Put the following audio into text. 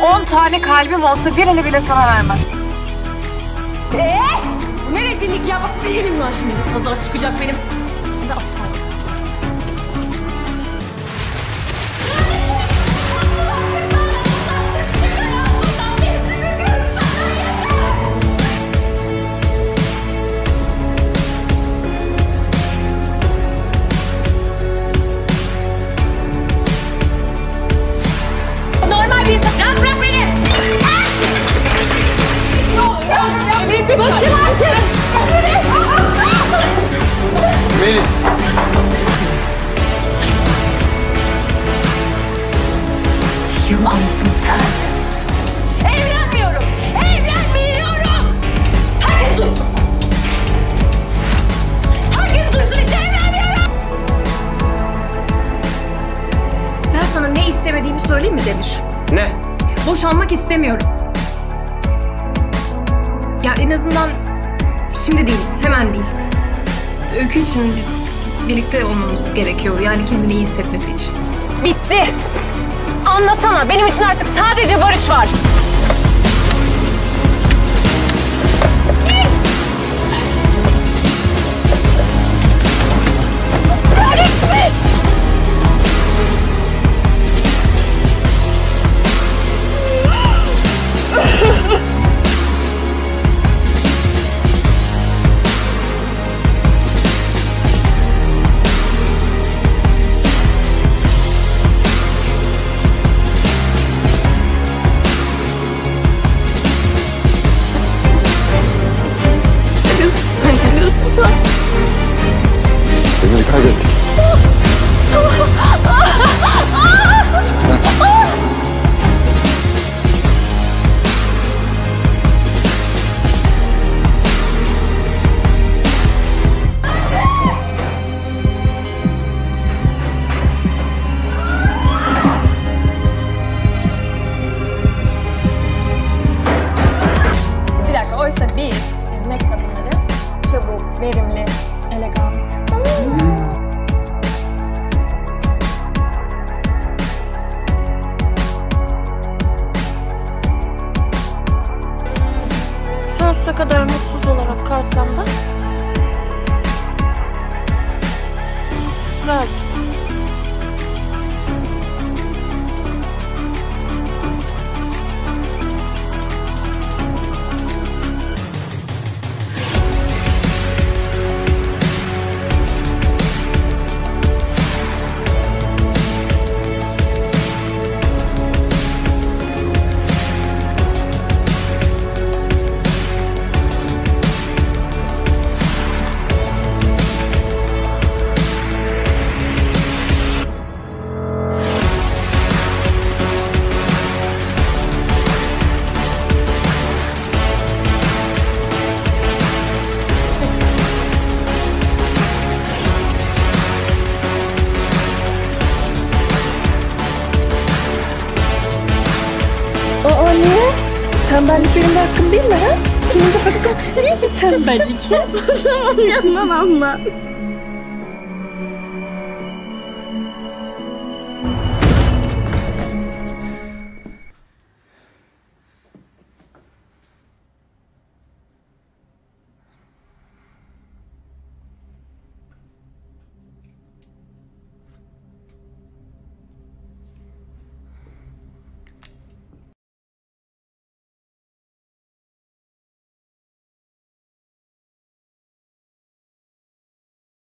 10 tane kalbim olsa birini bile sana vermem. Bu ne rezillik ya? Bak elimden şimdi kaza çıkacak benim. Ne aptal. Normal bir insan. Ya bırak beni. Ne olur ya. Bıktım artık. Melis. Yılansın sen. Evlenmiyorum. Evlenmiyorum. Herkes duysun. Herkes duysun işte evlenmiyorum. Ben sana ne istemediğimi söyleyeyim mi Demir? Ne? Boşanmak istemiyorum. Ya en azından şimdi değil, hemen değil. Öykü için biz birlikte olmamız gerekiyor. Yani kendini iyi hissetmesi için. Bitti. Anlasana, benim için artık sadece Barış var. Beni kaybettik. Bir dakika, oysa biz hizmet kadınları çabuk, verimli, elegant. Sonsuza kadar mutsuz olarak kalsam da razı. Aa ne? Tembellik benim de hakkım değil mi ha? Benim de hakkım değil mi tembellik? Tamam yandan anla.